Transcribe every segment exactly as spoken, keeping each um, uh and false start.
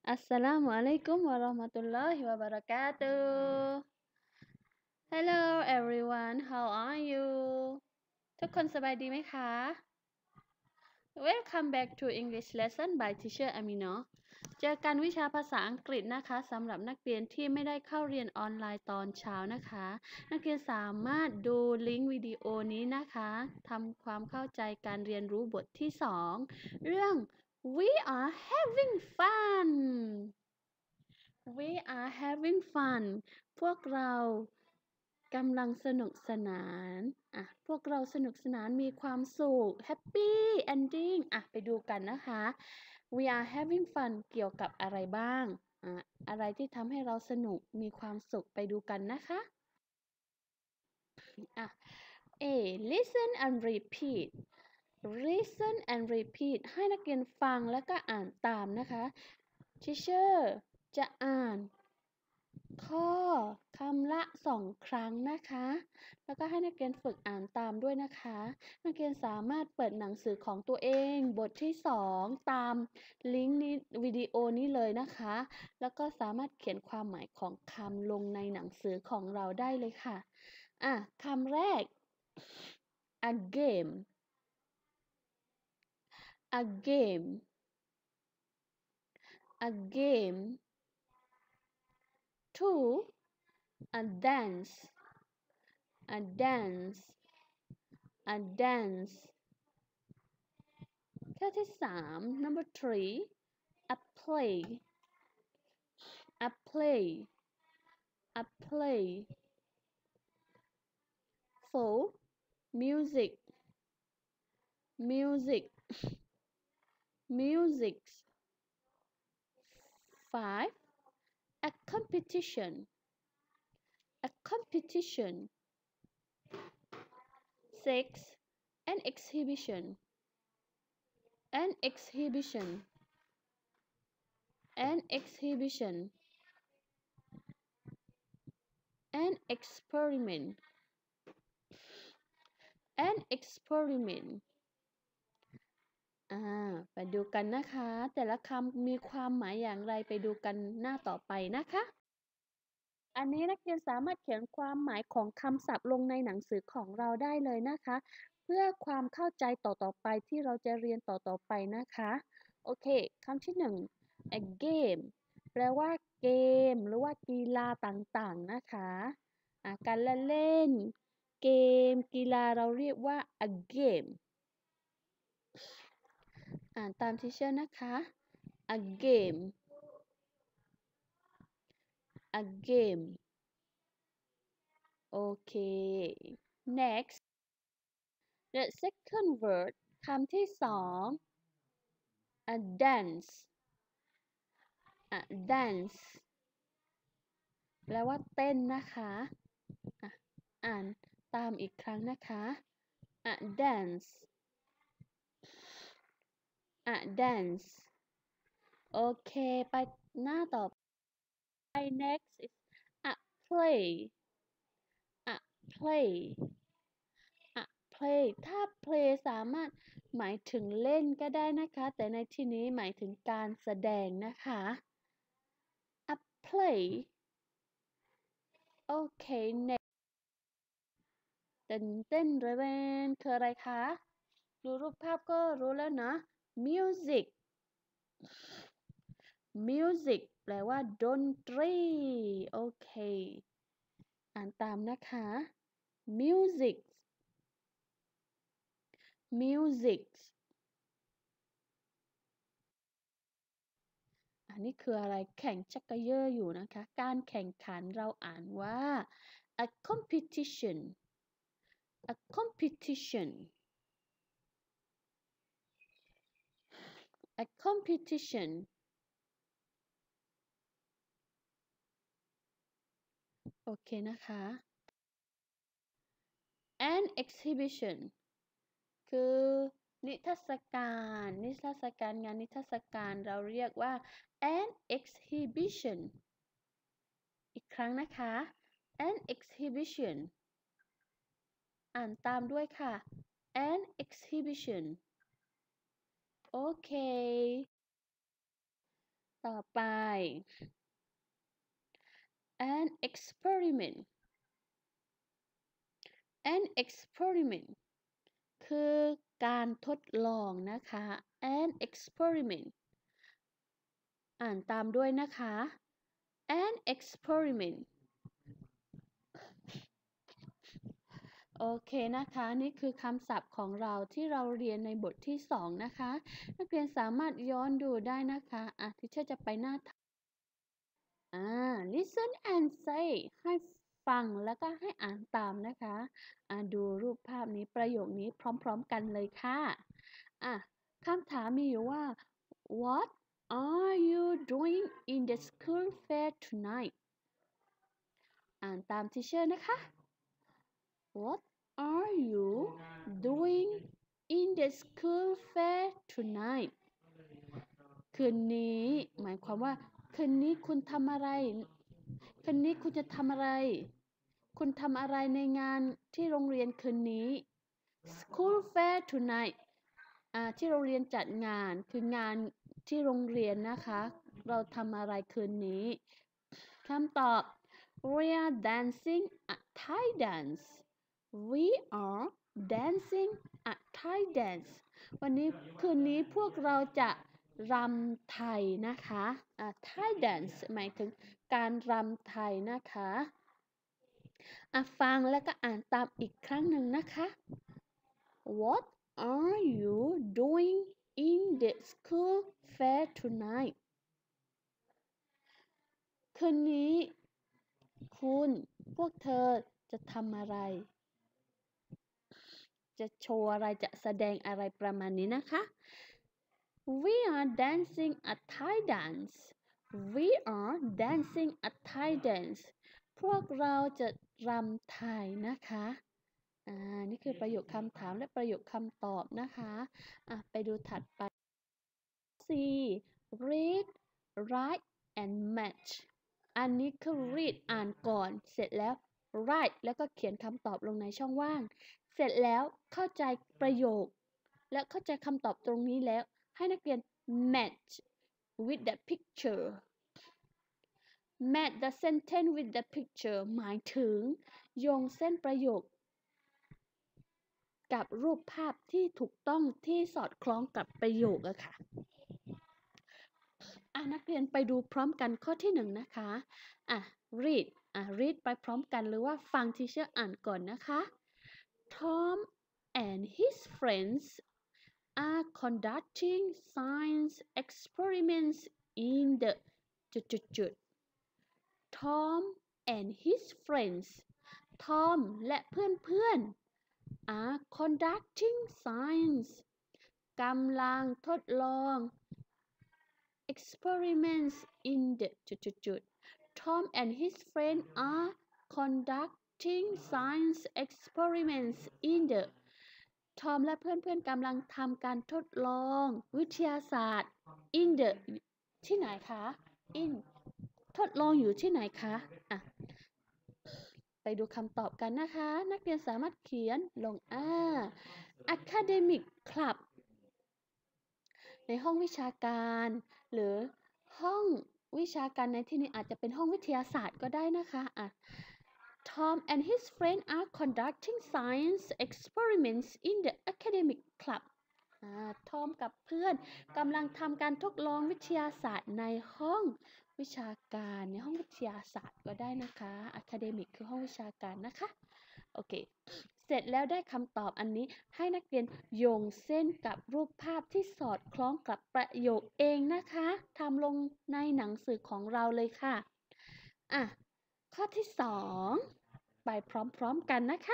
Assalamu alaikum warahmatullahi wabarakatuh. Hello everyone, how are you? ทุกคนสบายดีไหมคะ Welcome back to English lesson by Teacher Amino เจอกันวิชาภาษาอังกฤษนะคะสำหรับนักเรียนที่ไม่ได้เข้าเรียนออนไลน์ตอนเช้านะคะ นักเรียนสามารถดูลิงก์วิดีโอนี้นะคะทำความเข้าใจการเรียนรู้บทที่สองเรื่อง We are having fun We are having fun พวกเรากำลังสนุกสนานอ่ะพวกเราสนุกสนานมีความสุข Happy Ending อ่ะไปดูกันนะคะ We are having fun เกี่ยวกับอะไรบ้างอ่ะอะไรที่ทำให้เราสนุกมีความสุขไปดูกันนะคะอ่ะ A listen and repeat listen and repeat ให้นักเรียนฟังแล้วก็อ่านตามนะคะ Teacher จะอ่านข้อคำละสองครั้งนะคะ แล้วก็ให้นักเรียนฝึกอ่านตามด้วยนะคะ นักเรียนสามารถเปิดหนังสือของตัวเองบทที่สองตามลิงก์นี้วิดีโอนี้เลยนะคะ แล้วก็สามารถเขียนความหมายของคำลงในหนังสือของเราได้เลยค่ะอ่ะคำแรก a game a game a game two a dance a dance a dance ข้อที่สาม number three a play a play a play four music music music five a competition a competition six an exhibition an exhibition an exhibition an experiment an experiment อ่าไปดูกันนะคะแต่ละคำมีความหมายอย่างไรไปดูกันหน้าต่อไปนะคะอันนี้นักเรียนสามารถเขียนความหมายของคำศัพท์ลงในหนังสือของเราได้เลยนะคะเพื่อความเข้าใจต่อๆไปที่เราจะเรียนต่อๆไปนะคะโอเคคำที่หนึ่ง a game แปลว่าเกมหรือว่ากีฬาต่างๆนะคะอ่าการละเล่นเกมกีฬาเราเรียกว่า a game อ่านตามทีเชอร์นะคะ a game a game โอเค next the second word คำที่สอง a dance a dance แปลว่าเต้นนะคะอ่ะอ่านตามอีกครั้งนะคะ a dance a dance โอเคไปหน้าต่อไป next is a play a play a play ถ้า play สามารถหมายถึงเล่นก็ได้นะคะแต่ในที่นี้หมายถึงการแสดงนะคะ a play โอเค next เต้นเต้นเรเวนคืออะไรคะดูรูปภาพก็รู้แล้วนะ music music แปลว่าดนตรีโอเคอ่านตามนะคะ music music อันนี้คืออะไรแข่งชักเกยอร์อยู่นะคะการแข่งขันเราอ่านว่า a competition a competition a competition โอเคนะคะ an exhibition คือนิทรรศการนิทรรศการงานนิทรรศการเราเรียกว่า an exhibition อีกครั้งนะคะ an exhibition อ่านตามด้วยค่ะ an exhibition โอเคต่อไป an experiment an experiment คือการทดลองนะคะ an experiment อ่านตามด้วยนะคะ an experiment โอเคนะคะนี่คือคำศัพท์ของเราที่เราเรียนในบทที่สองนะคะนักเรียนสามารถย้อนดูได้นะคะอ่ะที่เชอร์จะไปหน้าอ่า listen and say ให้ฟังแล้วก็ให้อ่านตามนะคะอ่าดูรูปภาพนี้ประโยคนี้พร้อมๆกันเลยค่ะอ่ะคำถามมีอยู่ว่า what are you doing in the school fair tonight อ่านตามที่เชอร์นะคะ what are you doing in the school fair tonight คืนนี้หมายความว่าคืนนี้คุณทำอะไรคืนนี้คุณจะทำอะไรคุณทำอะไรในงานที่โรงเรียนคืนนี้ school fair tonight อ่าที่โรงเรียนจัดงานคืองานที่โรงเรียนนะคะเราทำอะไรคืนนี้คำตอบ we are dancing a Thai dance we are dancing a Thai dance วันนี้คืนนี้พวกเราจะรำไทยนะคะอ่า Thai dance หมายถึงการรำไทยนะคะอ่ะฟังแล้วก็อ่านตามอีกครั้งหนึ่งนะคะ What are you doing in the school fair tonight คืนนี้คุณพวกเธอจะทำอะไรจะโชว์อะไรจะแสดงอะไรประมาณนี้นะคะ We are dancing a Thai dance We are dancing a Thai dance พวกเราจะรำไทยนะคะอ่านี่คือประโยคคำถามและประโยคคำตอบนะคะอ่ะไปดูถัดไป C read write and match อันนี้คือ read อ่านก่อนเสร็จแล้ว write แล้วก็เขียนคำตอบลงในช่องว่างเสร็จแล้วเข้าใจประโยคและเข้าใจคำตอบตรงนี้แล้วให้นักเรียน match with the picture match the sentence with the picture หมายถึงโยงเส้นประโยคกับรูปภาพที่ถูกต้องที่สอดคล้องกับประโยคอะค่ะอ่ะนักเรียนไปดูพร้อมกันข้อที่หนึ่งนะคะอ่ะ read อ่ะ read ไปพร้อมกันหรือว่าฟังทีเชอร์อ่านก่อนนะคะ Tom and his friends are conducting science experiments in the จุดๆ Tom and his friends Tom และเพื่อนๆ are conducting science กำลังทดลอง experiments in the จุดๆ Tom and his friends are conducting science experiments in the ทอมและเพื่อนๆกำลังทำการทดลองวิทยาศาสตร์ in the ที่ไหนคะ in ทดลองอยู่ที่ไหนคะอ่ะไปดูคำตอบกันนะคะนักเรียนสามารถเขียนลงอ่า academic club ในห้องวิชาการหรือห้องวิชาการในที่นี้อาจจะเป็นห้องวิทยาศาสตร์ก็ได้นะคะอ่ะ Tom and his friends are conducting science experiments in the academic club อ่า Tom กับเพื่อนกำลังทำการทดลองวิทยาศาสตร์ในห้องวิชาการในห้องวิทยาศาสตร์ก็ได้นะคะ academic คือห้องวิชาการนะคะโอเคเสร็จแล้วได้คำตอบอันนี้ให้นักเรียนโยงเส้นกับรูปภาพที่สอดคล้องกับประโยคเองนะคะทำลงในหนังสือของเราเลยค่ะอ่ะข้อที่สองไปพร้อมๆกันนะคะ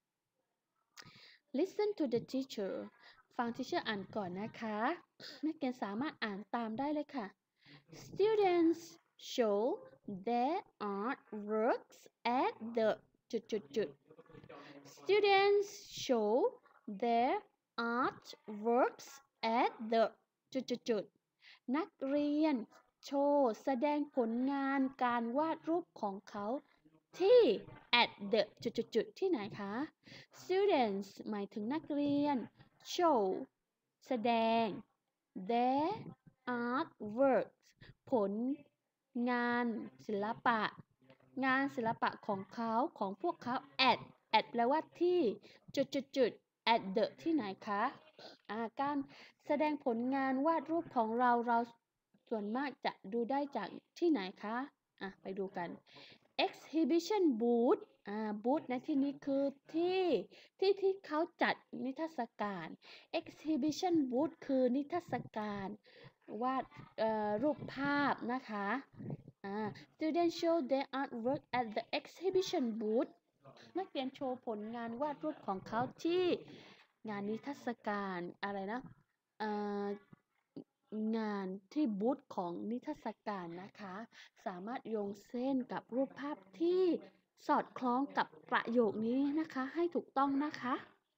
Listen to the teacher ฟัง teacher อ่านก่อนนะคะนักเรียนสามารถอ่านตามได้เลยค่ะ Students show their artworks at the จุดๆ Students show their artworks at the จุดๆ นักเรียนโชว์แสดงผลงานการวาดรูปของเขาที่ at the จุดๆ ที่ไหนคะ Students หมายถึงนักเรียน show แสดง their artworks ผลงานศิลปะงานศิลปะของเขาของพวกเขา at at แปลว่าที่จุดจุดจุด at the ที่ไหนคะอ่าการแสดงผลงานวาดรูปของเราเราส่วนมากจะดูได้จากที่ไหนคะอ่ะไปดูกัน exhibition booth อ่า booth ในที่นี้คือที่ที่ที่เขาจัดนิทรรศการ exhibition booth คือนิทรรศการวาดเอ่อรูปภาพนะคะอ่า students show their artwork at the exhibition booth นักเรียนโชว์ผลงานวาดรูปของเขาที่งานนิทรรศการอะไรนะเอ่องานที่บูธของนิทรรศการนะคะสามารถโยงเส้นกับรูปภาพที่สอดคล้องกับประโยคนี้นะคะให้ถูกต้องนะคะ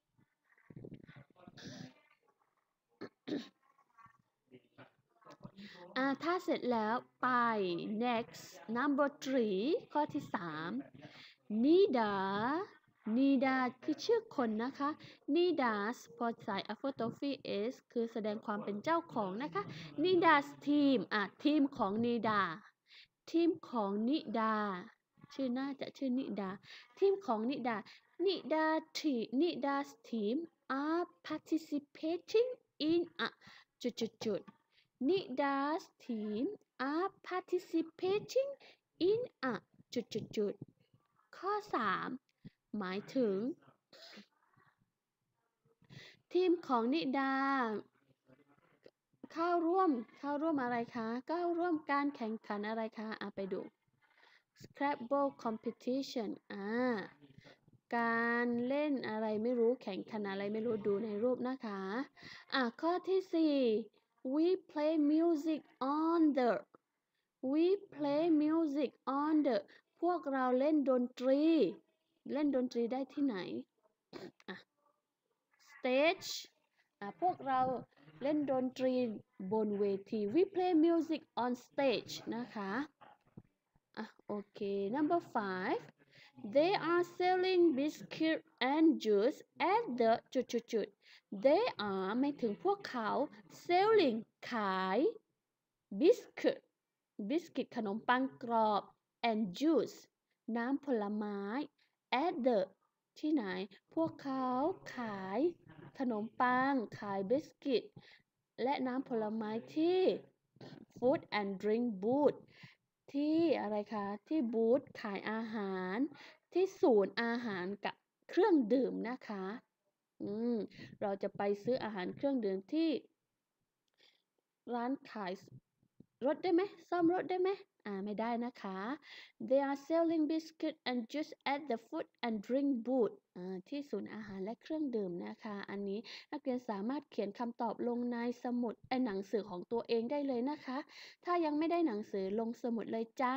อ่าถ้าเสร็จแล้วไป next number three ข้อที่สามนิดานิดาคือชื่อคนนะคะนิดาสพอใส่ apostrophe s คือแสดงความเป็นเจ้าของนะคะนิดาสทีมอ่ะทีมของนิดาทีมของนิดาชื่อน่าจะชื่อนิดาทีมของนิดานิดาทีนิดาสทีม are participating in a จุดจุดจุด Nida's team are participating in a จุดจุดจุดข้อสามหมายถึงทีมของนิดาเข้าร่วมเข้าร่วมอะไรคะเข้าร่วมการแข่งขันอะไรคะอ่ะไปดู Scrabble competition อ่าการเล่นอะไรไม่รู้แข่งขันอะไรไม่รู้ดูในรูปนะคะอ่ะข้อที่สี่ we play music on the we play music on the พวกเราเล่นดนตรีเล่นดนตรีได้ที่ไหนอ่ะ stage อ่ะพวกเราเล่นดนตรีบนเวที we play music on stage นะคะอ่ะโอเค number five they are selling biscuit and juice at the จุดจุดจุด they are หมายถึงพวกเขา selling ขาย biscuit biscuit ขนมปังกรอบ and juice น้ำผลไม้ at the ที่ไหนพวกเขาขายขนมปังขายบิสกิตและน้ำผลไม้ที่ food and drink booth ที่อะไรคะที่บูธขายอาหารที่ศูนย์อาหารกับเครื่องดื่มนะคะอืมเราจะไปซื้ออาหารเครื่องดื่มที่ร้านขายรถได้ไหมซ่อมรถได้ไหมอ่าไม่ได้นะคะ they are selling biscuit and juice at the food and drink booth อ่าที่ศูนย์อาหารและเครื่องดื่มนะคะอันนี้นักเรียนสามารถเขียนคำตอบลงในสมุดไอหนังสือของตัวเองได้เลยนะคะถ้ายังไม่ได้หนังสือลงสมุดเลยจ้า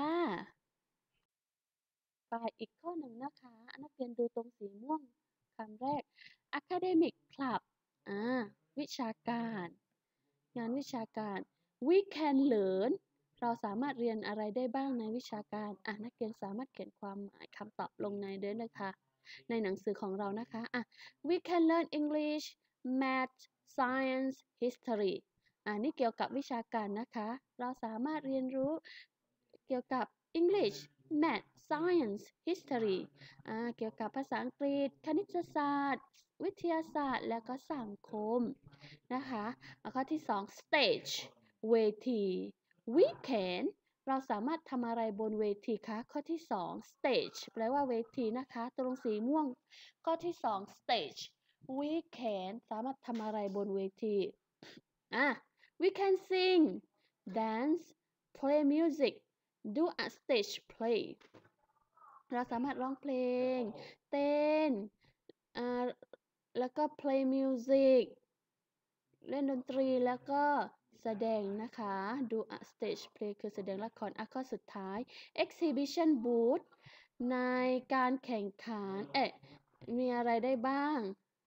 ไปอีกข้อหนึ่งนะคะนักเรียนดูตรงสีม่วงคำแรก academic club อ่าวิชาการงานวิชาการ we can learn เราสามารถเรียนอะไรได้บ้างในวิชาการอ่ะนักเรียนสามารถเขียนความหมายคำตอบลงในเด้อนะคะในหนังสือของเรานะคะอ่ะ we can learn English Math Science History อ่ะนี่เกี่ยวกับวิชาการนะคะเราสามารถเรียนรู้เกี่ยวกับ English Math Science History อ่าเกี่ยวกับภาษาอังกฤษคณิตศาสตร์วิทยาศาสตร์และก็สังคมนะคะข้อที่สอง stage เวที we can เราสามารถทำอะไรบนเวทีคะข้อที่สอง stage แปลว่าเวทีนะคะตรงสีม่วงข้อที่สอง stage we can สามารถทำอะไรบนเวทีอ่ะ we can sing dance play music do a stage play เราสามารถร้องเพลงเต้นอ่าแล้วก็ play music เล่นดนตรีแล้วก็แสดงนะคะดู a stage play คือแสดงละครอ่ะข้อสุดท้าย exhibition booth ในการแข่งขันเอ๊ะมีอะไรได้บ้าง